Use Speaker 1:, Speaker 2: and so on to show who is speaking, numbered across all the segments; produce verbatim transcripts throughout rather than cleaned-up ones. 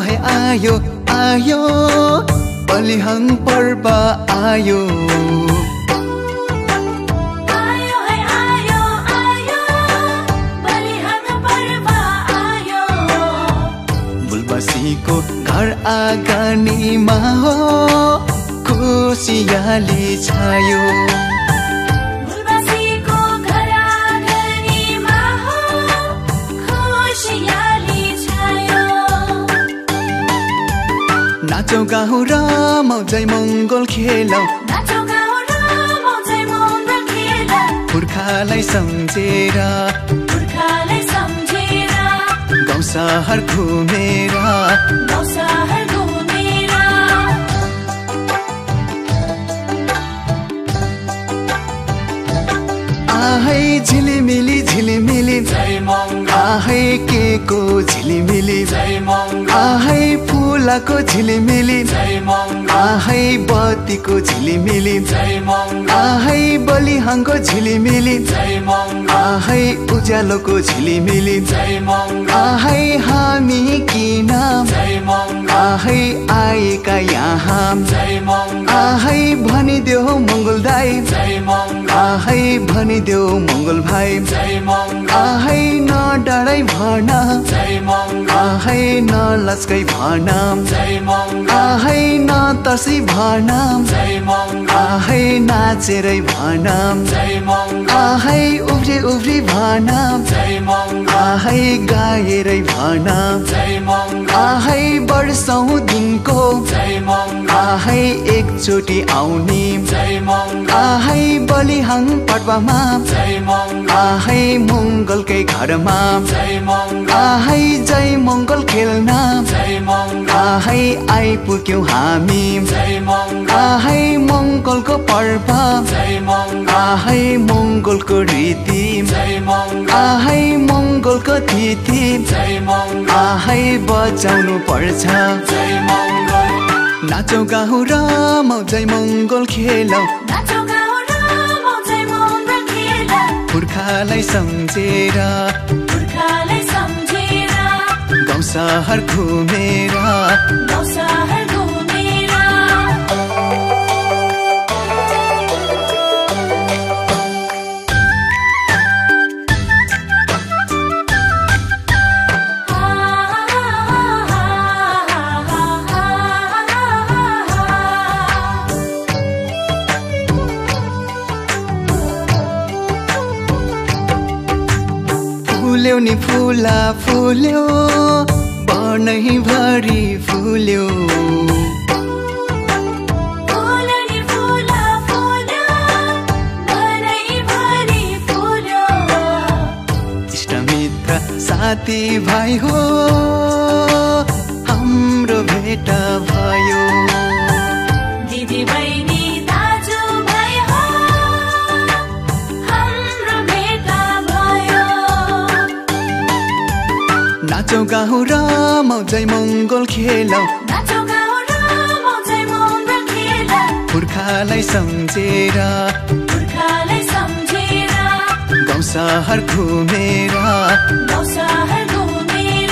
Speaker 1: है आयो आयो बलिहाङ पर्व आयो
Speaker 2: आयो है आयो आयो बलिहाङ पर्व आयो
Speaker 1: मूलबासीको घर आँगनीमा हो खुसियाली छायो
Speaker 2: मूलबासीको घर आँगनीमा हो खुसियाली छायो
Speaker 1: नाचौ गाउँ र मौजै मङ्गल खेलौ
Speaker 2: नाचौ गाउँ र मौजै मङ्गल खेलौ
Speaker 1: पुर्खालाई सम्झेर
Speaker 2: पुर्खालाई सम्झेर
Speaker 1: गाउँ सहर घुमेर
Speaker 2: गाउँ सहर घुमेर
Speaker 1: आहै झिलिमिली झिलिमिली
Speaker 3: जय मङ्गल
Speaker 1: आहै केको झिलिमिली
Speaker 3: जय मङ्गल
Speaker 1: आहै फुलको झिलिमिली
Speaker 3: जय मङ्गल
Speaker 1: आहै बत्तीको झिलिमिली
Speaker 3: जय मङ्गल
Speaker 1: आहै बलिहाङको झिलिमिली
Speaker 3: जय मङ्गल
Speaker 1: आहै उज्यालोको झिलिमिली
Speaker 3: जय मङ्गल
Speaker 1: आहै हामी किन
Speaker 3: जय मङ्गल
Speaker 1: आहै आएका यहाँ
Speaker 3: जय मङ्गल
Speaker 1: आहै भनिदेऊ मङ्गल दाई
Speaker 3: जय मङ्गल
Speaker 1: आहै भनिदेऊ मङ्गल भाइ
Speaker 3: जय मङ्गल
Speaker 1: आहै न डराई भन
Speaker 3: जय मङ्गल
Speaker 1: आहै न लस्कै भन
Speaker 3: जय मङ्गल
Speaker 1: आहै न तर्सी भन
Speaker 3: जय मङ्गल
Speaker 1: आहै नाचेरै भन
Speaker 3: जय मङ्गल
Speaker 1: आहै उफ्री उफ्री भन
Speaker 3: जय मङ्गल
Speaker 1: आहै गाएरै भन
Speaker 3: जय मङ्गल
Speaker 1: आहै वर्षौँ दिनको
Speaker 3: जय मङ्गल
Speaker 1: आहै एकचोटि आउने
Speaker 3: जय मङ्गल
Speaker 1: आहै बलिहाङ पर्वमा
Speaker 3: जय मङ्गल
Speaker 1: आहै मङ्गलकै घरमा
Speaker 3: जय मङ्गल
Speaker 1: आहै जय मङ्गल खेल्न
Speaker 3: जय मङ्गल
Speaker 1: आहै आइपुग्यौँ हामी
Speaker 3: जय मङ्गल
Speaker 1: आहै मङ्गलको पर्व
Speaker 3: जय मङ्गल
Speaker 1: आहै मङ्गलको रीति
Speaker 3: जय मङ्गल
Speaker 1: आहै मङ्गलको तिथि
Speaker 3: जय मङ्गल
Speaker 1: आहै बचाउनु पर्छ
Speaker 3: जय मङ्गल
Speaker 1: नाचौ गाउँ र मौजै मङ्गल खेलौ
Speaker 2: नाचौ गाउँ र मौजै मङ्गल खेलौ
Speaker 1: पुर्खालाई सम्झेर
Speaker 2: पुर्खालाई सम्झेर
Speaker 1: गाउँ सहर घुमेर
Speaker 2: गाउँ सहर घुमेर
Speaker 1: फुल्यौ नि फुला फुल्यौ बनै भरि फुल्यौ
Speaker 2: फुल्यो नि फुला फुल्यो मनैभरि फुल्यो
Speaker 1: इष्टमित्र साथी भाइ हो हाम्रो भेट भयो
Speaker 2: दिदी बहिनी दाजु भाइ हो हाम्रो भेट भयो
Speaker 1: नाचौ गाउँ र मौजै मङ्गल खेलौ
Speaker 2: नाचौ गाउँ र मौजै मङ्गल खेलौ
Speaker 1: पुर्खालाई सम्झेर
Speaker 2: पुर्खालाई सम्झेर
Speaker 1: गाउँ सहर घुमेर
Speaker 2: गाउँ सहर घुमेर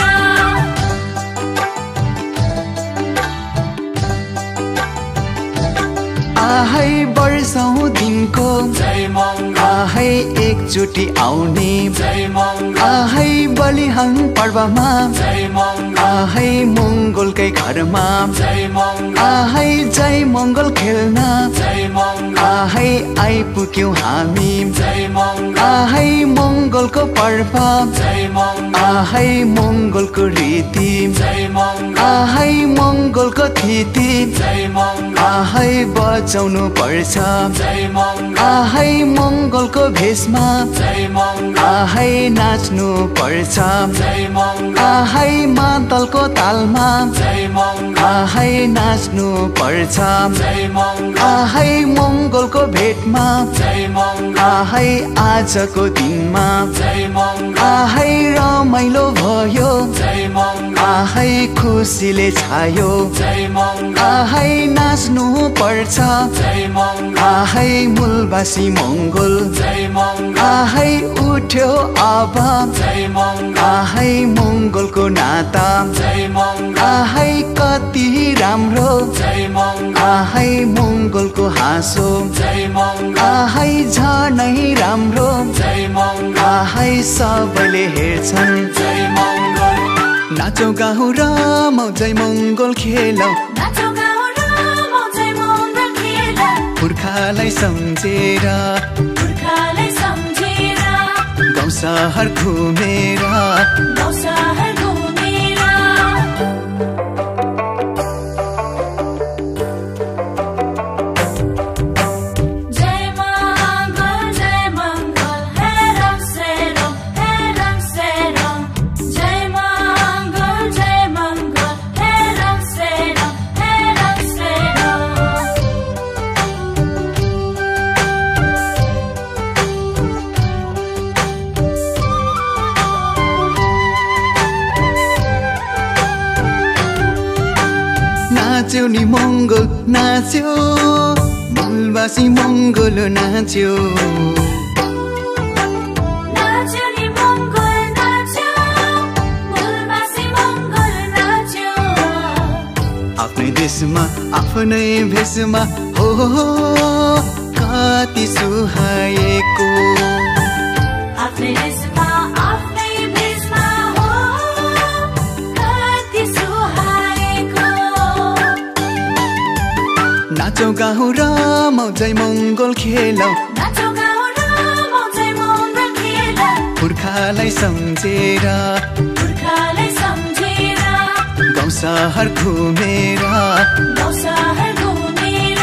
Speaker 1: आहै वर्षौँ दिनको
Speaker 3: जय मङ्गल
Speaker 1: आहै एकचोटि आउने
Speaker 3: जय मङ्गल
Speaker 1: आहै बलिहाङ पर्वमा
Speaker 3: जय मङ्गल
Speaker 1: आहै मङ्गलकै घरमा
Speaker 3: जय मङ्गल
Speaker 1: आहै जय मङ्गल खेल्न
Speaker 3: जय मङ्गल
Speaker 1: आहै आइपुग्यौँ हामी
Speaker 3: जय मङ्गल
Speaker 1: आहै मङ्गलको पर्व
Speaker 3: जय मङ्गल
Speaker 1: आहै मङ्गलको रीति
Speaker 3: जय मङ्गल
Speaker 1: आहै मङ्गलको तिथि
Speaker 3: जय मङ्गल
Speaker 1: आहै बचाउनु पर्छ
Speaker 3: जय मङ्गल
Speaker 1: आहै मङ्गलको भेषमा
Speaker 3: जय मङ्गल
Speaker 1: आहै नाच्नु पर्छ
Speaker 3: जय मङ्गल
Speaker 1: आहै मादलको तालमा
Speaker 3: जय मङ्गल
Speaker 1: आहै नाच्नु पर्छ
Speaker 3: जय मङ्गल
Speaker 1: आहै मङ्गलको भेटमा
Speaker 3: जय मङ्गल
Speaker 1: आहै आजको दिनमा
Speaker 3: जय मङ्गल
Speaker 1: आहै रमाइलो भयो
Speaker 3: जय मङ्गल
Speaker 1: आहै खुसीले छायो
Speaker 3: जय मङ्गल
Speaker 1: आहै नाच्नु पर्छ
Speaker 3: जय मङ्गल
Speaker 1: आहै मूलवासी मङ्गल
Speaker 3: जय मङ्गल
Speaker 1: आहै उठ्यो अब
Speaker 3: जय मङ्गल
Speaker 1: आहै मङ्गलको नाता
Speaker 3: जय मङ्गल
Speaker 1: आहै कति राम्रो
Speaker 3: जय मङ्गल
Speaker 1: आहै मङ्गलको हाँसो
Speaker 3: जय मङ्गल
Speaker 1: आहै झनै राम्रो
Speaker 3: जय मङ्गल
Speaker 1: आहै सबैले हेर्छन्
Speaker 3: जय मङ्गल
Speaker 1: नाचौ गाउँ रमाउ जय मङ्गल खेलौ
Speaker 2: नाचौ गाउँ रमाउ जय मङ्गल खेलौ
Speaker 1: पुर्खालाई सम्झेर
Speaker 2: पुर्खालाई सम्झेर
Speaker 1: गाउँ सहर घुमेर
Speaker 2: गाउँ सहर घुमेर जय मङ्गल जय मङ्गल हेरौँ सेरौँ हेरौँ सेरौँ जय मङ्गल जय मङ्गल हेरौँ सेरौँ हेरौँ सेरौँ
Speaker 1: नाच्यौ नि मङ्गल नाच्यो मूलवासी मङ्गल नाच्यो
Speaker 2: नाच्यो नि मङ्गल नाच्यो मूलवासी मङ्गल नाच्यो
Speaker 1: आफ्नै देशमा आफ्नै भेषमा हो हो, कति सुहाएको
Speaker 2: आफ्नै देशमा आफ्नै भेषमा हो कति सुहाएको
Speaker 1: नाचौ गाउँ रमाउ जय मङ्गल खेलौ
Speaker 2: नाचौ गाउँ रमाउ जय मङ्गल खेलौ
Speaker 1: पुर्खालाई सम्झेर
Speaker 2: पुर्खालाई सम्झेर
Speaker 1: गाउँ सहर घुमेर
Speaker 2: गाउँ सहर घुमेर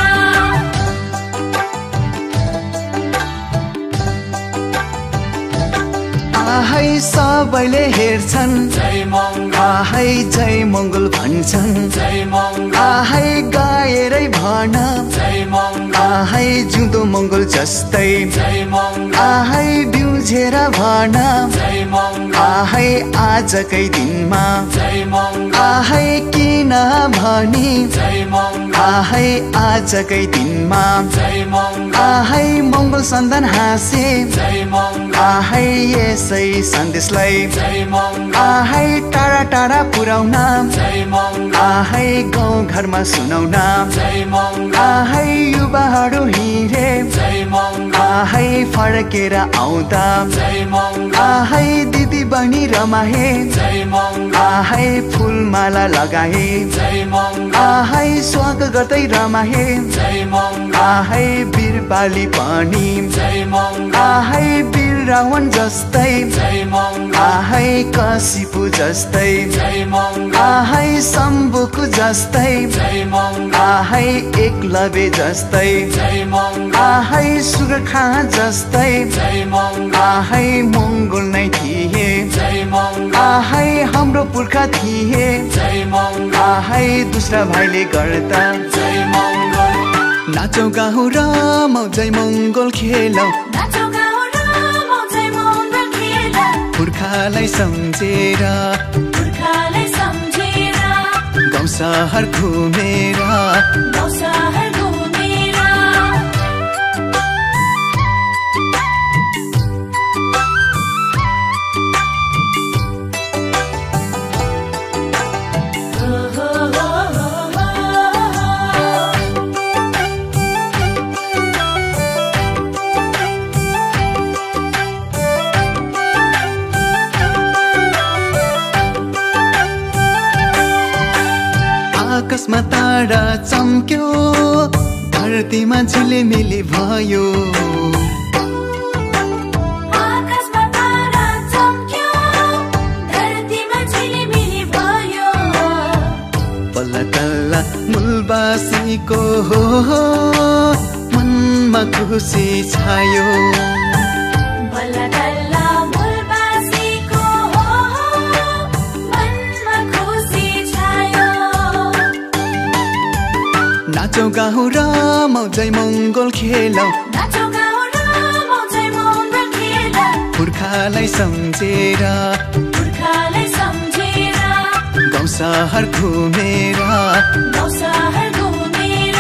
Speaker 1: आहै सबैले हेर्छन्
Speaker 3: जय मङ्गल
Speaker 1: आहै जय मङ्गल भन्छन्
Speaker 3: जय मङ्गल
Speaker 1: आहै गाएरै भन
Speaker 3: जय मङ्गल
Speaker 1: आहै जिउँदो मङ्गल जस्तै
Speaker 3: जय मङ्गल
Speaker 1: आहै बिउझेर भन
Speaker 3: जय मङ्गल
Speaker 1: आहै आजकै दिनमा
Speaker 3: जय मङ्गल
Speaker 1: आहै किन भनी
Speaker 3: जय मङ्गल
Speaker 1: आहै आजकै दिनमा
Speaker 3: जय मङ्गल
Speaker 1: आहै मङ्गल सन्तान हाँसे
Speaker 3: जय मङ्गल
Speaker 1: आहै यसै सन्देशलाई
Speaker 3: जय मङ्गल
Speaker 1: आहै टाढा टाढा पुर्याउन
Speaker 3: जय मङ्गल
Speaker 1: आहै गाउँ घरमा सुनाउन
Speaker 3: जय मङ्गल
Speaker 1: आहै युवाहरू हिँडे
Speaker 3: जय मङ्गल
Speaker 1: आहै फर्केर आउँदा
Speaker 3: जय मङ्गल
Speaker 1: आहै दिदी बहिनी रमाए
Speaker 3: जय मङ्गल
Speaker 1: आहै फुलमाला लगाए
Speaker 3: जय मङ्गल
Speaker 1: आहै स्वागत गर्दै रमाए
Speaker 3: जय मङ्गल
Speaker 1: आहै वीर बाली पनि
Speaker 3: जय मङ्गल
Speaker 1: आहै वीर रावण जस्तै
Speaker 3: जय मङ्गल
Speaker 1: आहै कसिपु जस्तै
Speaker 3: जय मङ्गल
Speaker 1: आहै शम्भुको जस्तै
Speaker 3: जय मङ्गल
Speaker 1: आहै एकलव्य जस्तै
Speaker 3: जय मङ्गल
Speaker 1: आहै सुर्खा जस्तै
Speaker 3: जय मङ्गल
Speaker 1: आहै मङ्गल नै थिए
Speaker 3: जय मङ्गल
Speaker 1: आहै हाम्रो पुर्खा थिए
Speaker 3: जय मङ्गल
Speaker 1: आहै दुसरा भाइले गर्दा
Speaker 3: जय मङ्गल
Speaker 1: नाचौ गाउँ रमाउ जय मङ्गल खेलौ
Speaker 2: नाचौ गाउँ रमाउ जय मङ्गल खेलौ
Speaker 1: पुर्खालाई सम्झेर
Speaker 2: पुर्खालाई सम्झेर
Speaker 1: गाउँ सहर घुमेर
Speaker 2: गाउँ सहर घुमेर
Speaker 1: आकाशमा तारा चम्क्यो धरतीमा झिलिमिली भयो
Speaker 2: आकाशमा तारा चम्क्यो धरतीमा झिलिमिली भयो
Speaker 1: पल्ला तल्ला मूलवासीको हो मनमा खुसी छायो
Speaker 2: बल्ल तल्ल मूलवासीको हो मनमा खुसी छायो
Speaker 1: नाचौ गाउँ रमाउ जय मङ्गल खेलौ
Speaker 2: नाचौ गाउँ रमाउ
Speaker 1: पुर्खालाई सम्झेर
Speaker 2: पुर्खालाई सम्झेर
Speaker 1: गाउँ सहर घुमेर
Speaker 2: गाउँ सहर घुमेर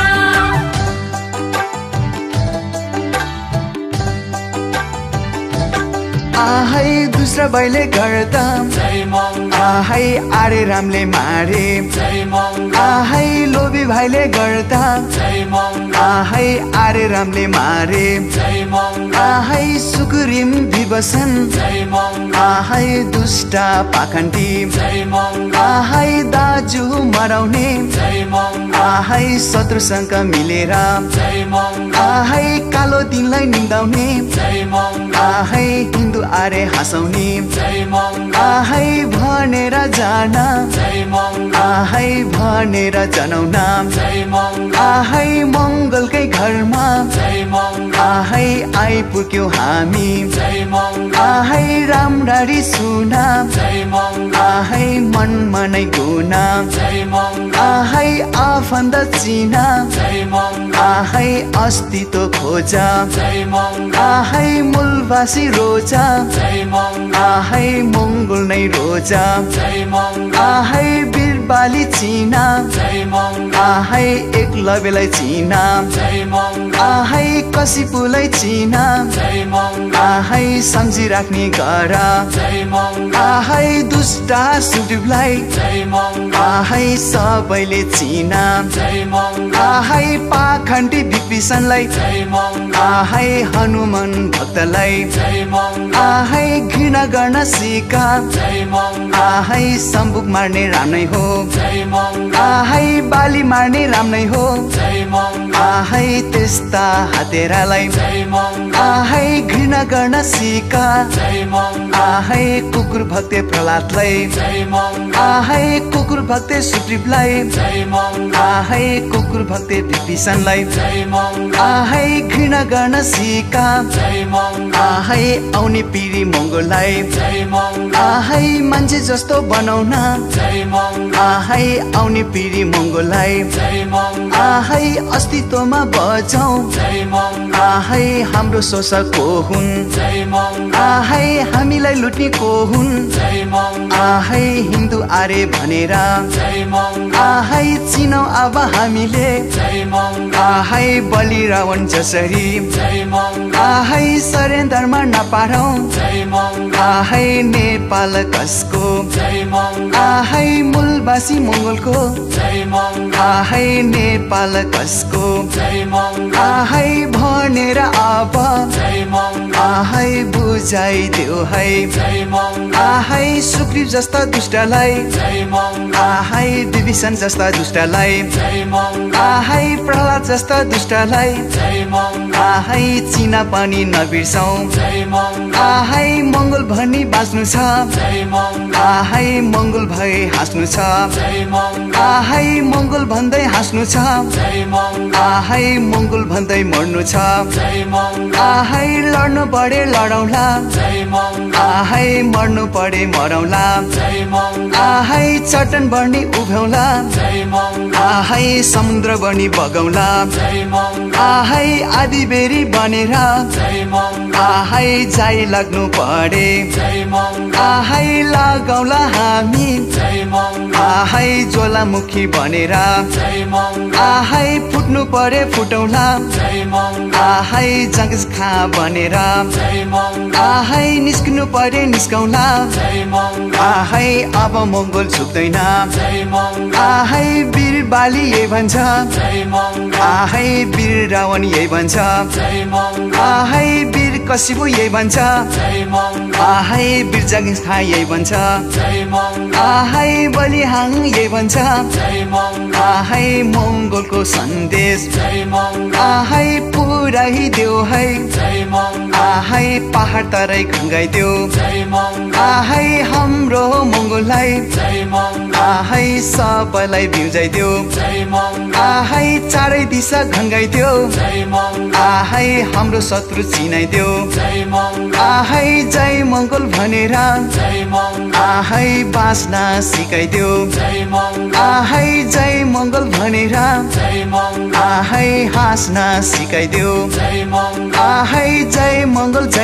Speaker 1: आहै दुस्रा बैले गर्दा
Speaker 3: जय मङ्गल
Speaker 1: आहै आरे रामले मारे
Speaker 3: जय मङ्गल
Speaker 1: आहै लोभी भाइले गर्दा
Speaker 3: जय मङ्गल
Speaker 1: आहै आरे रामले मारे
Speaker 3: जय मङ्गल
Speaker 1: आहै सुग्रीव विभीषण
Speaker 3: जय मङ्गल
Speaker 1: आहै दुष्ट पाखण्डी
Speaker 3: जय मङ्गल
Speaker 1: आहै दाजु मराउने
Speaker 3: जय मङ्गल
Speaker 1: आहै शत्रुसँग मिलेर
Speaker 3: जय मङ्गल
Speaker 1: आहै कालो दिनलाई निन्दाउने
Speaker 3: जय मङ्गल
Speaker 1: आहै हिन्दू आरे हँसाउने
Speaker 3: जय मङ्गल
Speaker 1: आहै भनेर जान
Speaker 3: जय मङ्गल
Speaker 1: आहै भनेर जनाउन
Speaker 3: जय मङ्गल
Speaker 1: आहै मङ्गलकै घरमा
Speaker 3: जय मङ्गल
Speaker 1: आहै आइपुग्यो हामी
Speaker 3: जय मङ्गल
Speaker 1: आहै राम्ररी सुन
Speaker 3: जय मङ्गल
Speaker 1: आहै मनमा नै गुण
Speaker 3: जय मङ्गल
Speaker 1: आहै आफन्त चिन
Speaker 3: जय मङ्गल
Speaker 1: आहै अस्तित्व खोज
Speaker 3: जय मङ्गल
Speaker 1: आहै मूलवासी रोज
Speaker 3: जय मङ्गल
Speaker 1: आहै मङ्गल नै रोज
Speaker 3: जय मङ्गल
Speaker 1: आहै बिरबाली चिन
Speaker 3: जय मङ्गल
Speaker 1: आहै एकलव्यलाई चिन
Speaker 3: जय मङ्गल
Speaker 1: आहै कसिपुलाई चिन
Speaker 3: जय मङ्गल
Speaker 1: आहै सम्झिराख्ने गर
Speaker 3: जय मङ्गल
Speaker 1: आहै दुष्ट सुग्रीवलाई
Speaker 3: जय मङ्गल
Speaker 1: आहै सबैले चिन
Speaker 3: जय मङ्गल
Speaker 1: आहै पाखण्डी विभीषणलाई
Speaker 3: जय मङ्गल
Speaker 1: आहै हनुमान भक्तलाई
Speaker 3: जय मङ्गल
Speaker 1: आहै घृणा गर्न सिक
Speaker 3: जय मङ्गल
Speaker 1: आहै सम्बुक मार्ने राम नै हो
Speaker 3: जय मङ्गल
Speaker 1: आहै बाली मार्ने राम नै हो
Speaker 3: जय मङ्गल
Speaker 1: आहै त्यस्ता हतेरालाई
Speaker 3: जय मङ्गल
Speaker 1: आहै घृणा गर्न सिक
Speaker 3: जय मङ्गल
Speaker 1: आहै कुकुर भक्ते प्रहलादलाई
Speaker 3: जय मङ्गल
Speaker 1: आहै कुकुर भक्ते सुग्रीवलाई
Speaker 3: जय मङ्गल
Speaker 1: आहै कुकुर भक्ते विभीषणलाई
Speaker 3: जय मङ्गल
Speaker 1: आहै घृणा गर्न सिक
Speaker 3: जय मङ्गल
Speaker 1: आहै आउने पिँढी मङ्गललाई
Speaker 3: जय मङ्गल
Speaker 1: आहै मान्छे जस्तो बनाउन
Speaker 3: जय मङ्गल
Speaker 1: आहै आउने पिँढी मङ्गललाई
Speaker 3: जय मङ्गल
Speaker 1: आहै अस्तित्वमा बचाउ
Speaker 3: जय मङ्गल
Speaker 1: आहै हाम्रो शोषक को हुन्
Speaker 3: जय मङ्गल
Speaker 1: आहै हामीलाई लुट्ने को हुन्
Speaker 3: जय मङ्गल
Speaker 1: आहै हिन्दू आरे भनेर
Speaker 3: जय मङ्गल
Speaker 1: आहै चिनौ अब हामीले
Speaker 3: जय मङ्गल
Speaker 1: आहै बलि रावण जसरी
Speaker 3: जय मङ्गल
Speaker 1: आहै सरेन्द्रमा नपारौँ
Speaker 3: जय मङ्गल
Speaker 1: आहै नेपाल कसको
Speaker 3: जय मङ्गल
Speaker 1: आहै मूलवासी मङ्गलको
Speaker 3: जय मङ्गल
Speaker 1: आहै नेपाल कसको
Speaker 3: जय मङ्गल
Speaker 1: आहै भनेर अब
Speaker 3: जय मङ्गल
Speaker 1: आहै बुझाइदेऊ है
Speaker 3: जय मङ्गल
Speaker 1: आहै सुग्रीव जस्ता दुष्टलाई
Speaker 3: जय मङ्गल
Speaker 1: आहै विभीषण जस्ता दुष्टलाई
Speaker 3: जय मङ्गल
Speaker 1: आहै प्रहलाद जस्ता दुष्टलाई
Speaker 3: जय मङ्गल
Speaker 1: आहै चिना पनि नबिर्सौँ
Speaker 3: जय मङ्गल
Speaker 1: आहै मङ्गल भनी बाँच्नु छ
Speaker 3: जय मङ्गल
Speaker 1: आहै मङ्गल भए हाँस्नु छ
Speaker 3: जय मङ्गल
Speaker 1: आहै मङ्गल भन्दै हाँस्नु छ
Speaker 3: जय मङ्गल
Speaker 1: आहै मङ्गल भन्दै मर्नु छ
Speaker 3: जय मङ्गल
Speaker 1: आहै लड्नु परे लडौँला
Speaker 3: जय मङ्गल
Speaker 1: आहै मर्नु परे मरौँला
Speaker 3: जय मङ्गल
Speaker 1: आहै चट्टान बढ्ने उभ्यौँला
Speaker 3: जय मङ्गल
Speaker 1: आहै समुद्र बढ्ने बगाउँला
Speaker 3: जय मङ्गल
Speaker 1: आहै आदि बेरी बनेर
Speaker 3: जय मङ्गल
Speaker 1: आहै जाइ लाग्नु परे
Speaker 3: जय मङ्गल
Speaker 1: आहै लगाउला हामी
Speaker 3: जय मङ्गल
Speaker 1: आहै ज्वालामुखी बनेर
Speaker 3: जय मङ्गल
Speaker 1: आहै फुट्नु परे फुटौँला
Speaker 3: जय मङ्गल
Speaker 1: आहै जङ्गज खा बनेर
Speaker 3: जय मङ्गल
Speaker 1: आहै निस्किनु परे निस्कौँला
Speaker 3: जय मङ्गल
Speaker 1: आहै अब मङ्गल छुट्दैन
Speaker 3: जय मङ्गल
Speaker 1: आहै वीर बाली यही भन्छ
Speaker 3: जय मङ्गल
Speaker 1: आहै वीर रावण यही भन्छ
Speaker 3: जय मङ्गल
Speaker 1: आहै वीर कसिबु यही भन्छ
Speaker 3: जय मङ्गल
Speaker 1: आहै वीर जङ्गज खा यही भन्छ
Speaker 3: जय मङ्गल
Speaker 1: आहै बलिहाङ यही भन्छ
Speaker 3: जय मङ्गल
Speaker 1: आहै मङ्गलको सन्देश
Speaker 3: जय मङ्गल
Speaker 1: आहै पुऱ्याइदेऊ है
Speaker 3: जय मङ्गल
Speaker 1: आहै पहाड तराई खङ्गाइदेऊ
Speaker 3: जय मङ्गल
Speaker 1: आहै हाम्रो मङ्गललाई
Speaker 3: जय मङ्गल
Speaker 1: आहै सबैलाई बिउजाइदेऊ
Speaker 3: जय मङ्गल
Speaker 1: आहै चारै दिशा घङ्गाइदेऊ
Speaker 3: जय मङ्गल
Speaker 1: आहै हाम्रो शत्रु चिनाइदेऊ
Speaker 3: जय मङ्गल
Speaker 1: आहै जय मङ्गल भनेर
Speaker 3: जय मङ्गल
Speaker 1: आहै बाँच्न सिकाइदेऊ
Speaker 3: जय मङ्गल
Speaker 1: आहै जय मङ्गल भनेर
Speaker 3: जय मङ्गल
Speaker 1: आहै हाँस्न सिकाइदेऊ
Speaker 3: जय मङ्गल
Speaker 1: आहै जय मङ्गल